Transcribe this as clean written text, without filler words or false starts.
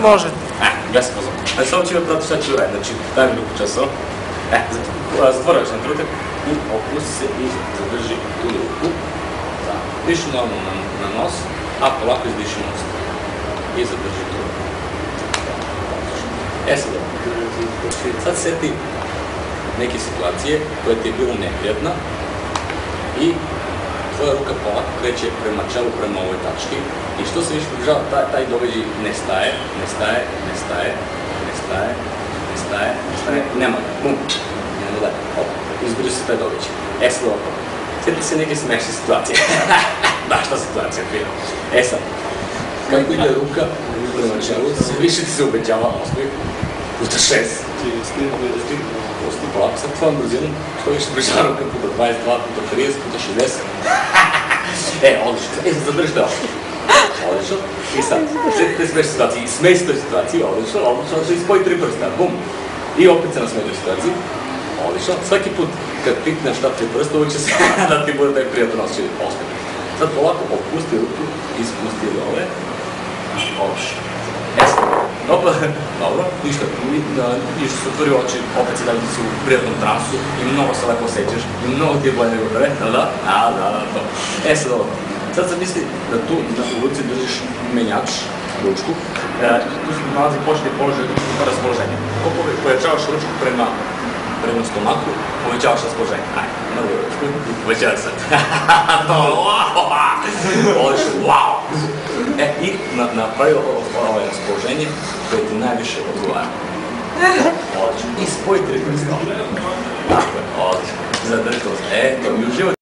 Može. Gledaj se pozor. Znači, samo ću da šta ću uraditi. Znači, daj mi ruku časo. Zatvoraš na trenutak i opusti se i zadrži tu ruku. Diši normalno na nos, a polako izdiši nos. I zadrži tu ruku. Sad seti neke situacije koja ti je bila neprijatna i tvoja ruka polako kreće prema čelu, prema ovoj tački i što se više približava, taj događaj nestaje, nema ga, bum, idemo dalje, izbriše se taj događaj. Sad ovako, sjeti se neke smešne situacije, baš ta situacija prije. Sad, kako ide ruka prema čelu, više ti se ubeđava, osnovi, puta 6. Pusti polako, sad tvojom brzinom, što više približava ruka puta 22, puta 30, puta 60. Odlično, zadržite ovo. Odlično. I sad, sjetite smešne situacije, smej se toj situaciji, odlično, i spoji 3 prsta, bum. I opet se nasmej toj situaciji, odlično. Svaki put kad pikneš ta 3 prsta, uvijek će se da ti bude taj prijatan osjećaj osmeh. Sad polako opusti ruku i spusti dole. Odlično. Dobro, ništa, su otvori oči, opet se da si u prijatnom transu i mnogo se lepo osjećaš i mnogo ti je bolje nego prve, da? To. Sad ovo, sad zamisli da tu u ruci držiš menjač, ručku, tu se nalazi početni položaj raspoloženja. Kako povećavaš ručku prema stomaku, povećavaš raspoloženje. Ajde, novu ručku i povećavaš sad. Odlično, wow! I napravi ovo raspoloženje koje ti najviše odgovara. Odlično. I spoji 3 prsta. Tako je, odlično. Zadrži to. I uživaj.